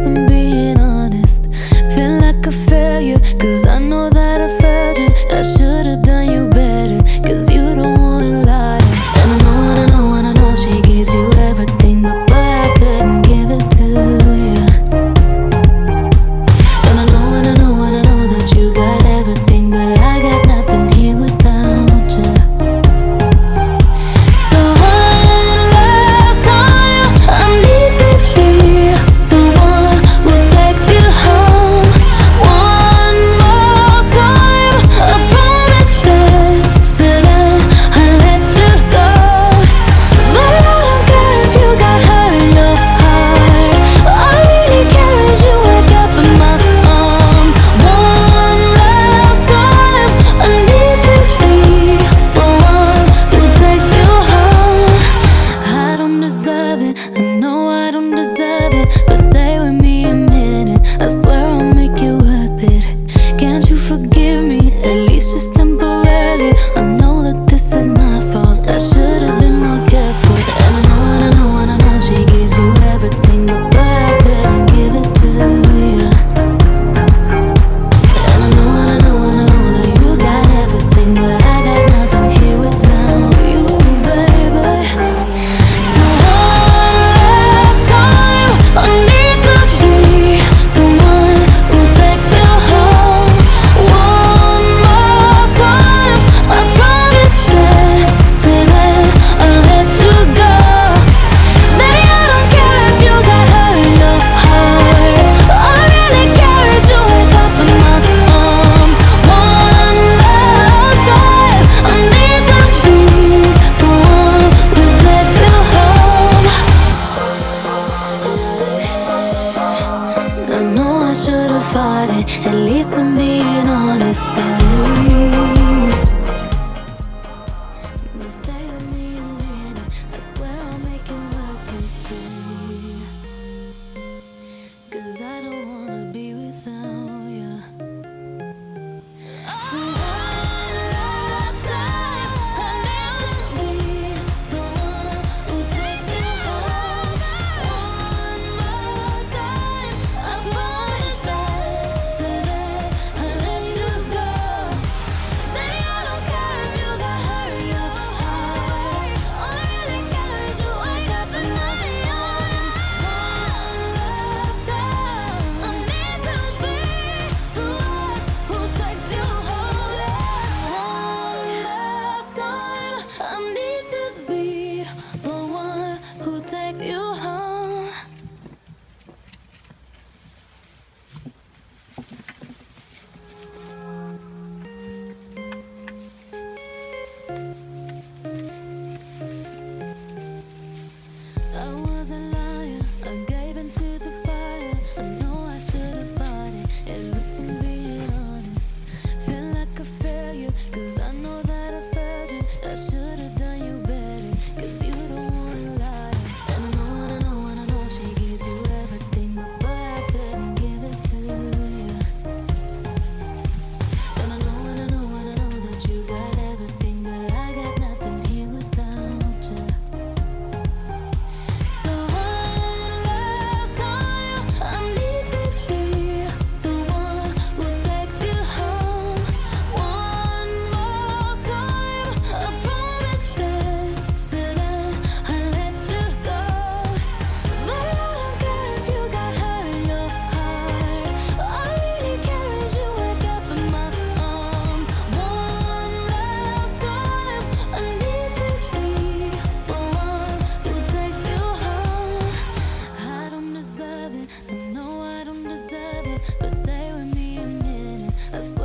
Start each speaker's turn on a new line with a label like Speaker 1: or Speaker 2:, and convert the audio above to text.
Speaker 1: least I'm being honest. Feel like a failure, cause I know that I failed you. I should've done you better, cause you don't wanna lie. And I know, and I know, and I know she gives you everything, but boy, I couldn't give it to you. And I know, and I know, and I know that you got everything, but I got nothing here without you. So one last time, I need to be the one who takes you home. One more time, I promise after that I'll let you go. But I don't care if you got hurt in your heart. All I really care is you wake up in my arms. One last time, I need to be the one who takes you home. I don't deserve it, I know I don't deserve it, but stay with me a minute, I swear I'll make it worth it. Can't you forgive me, at least just temporarily? I know that this is my fault, I should've been more careful. And I know, and I know, and I know she gives you everything, but boy, I couldn't give it to you. And I know, and I know, and I know that you got everything, but I got nothing here without you, baby. So one last time, I need to be the one who takes you home. One more time, I promise after that I'll let you go. Baby, I don't care if you got hurt in your heart. All I really care is you wake up in my arms. One last time, I need to be the one who takes you home. I know I should've fought it, at least I'm being honest. But stay with me a minute, I swear I'll make it work again. Cause I don't wanna be without you. So one last time, I need to be the one who takes you home. One more time, I promise after that I'll let you go. Baby, I don't care if you got hurt in your heart. All I really care is you wake up in my arms. One last time, I need to be the one who takes you home. One last time, I need to be the one who takes you home. I was a liar, I gave into the fire. I know I should've fought it, at least I'm being honest. Feel like a failure, cause I know that I failed you. I should've done you better, cause you don't wanna lie. And I know, and I know, and I know she gives you everything, but boy, I couldn't give it to you. And I know, and I know, and I know that you got everything, but I got nothing here without you. So one last time, I need to be the one who takes you home. One more time, I promise after that I'll let you go. But I don't care if you got hurt in your heart. All I really care is you wake up in my arms. One last time, I need to be the one who takes you home. I don't deserve it, I know I don't deserve it, but stay with me a minute, I swear